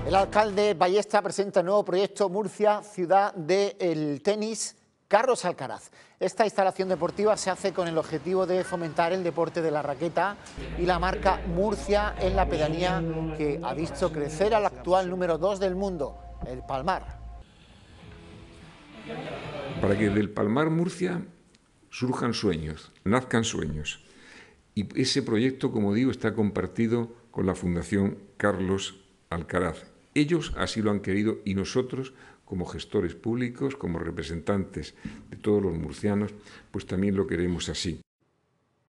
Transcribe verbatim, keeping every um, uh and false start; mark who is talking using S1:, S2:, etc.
S1: El alcalde Ballesta presenta el nuevo proyecto Murcia, ciudad del tenis, Carlos Alcaraz. Esta instalación deportiva se hace con el objetivo de fomentar el deporte de la raqueta y la marca Murcia en la pedanía, que ha visto crecer al actual número dos del mundo, el Palmar.
S2: Para que del Palmar Murcia surjan sueños, nazcan sueños. Y ese proyecto, como digo, está compartido con la Fundación Carlos Alcaraz. Ellos así lo han querido y nosotros, como gestores públicos, como representantes de todos los murcianos, pues también lo queremos así.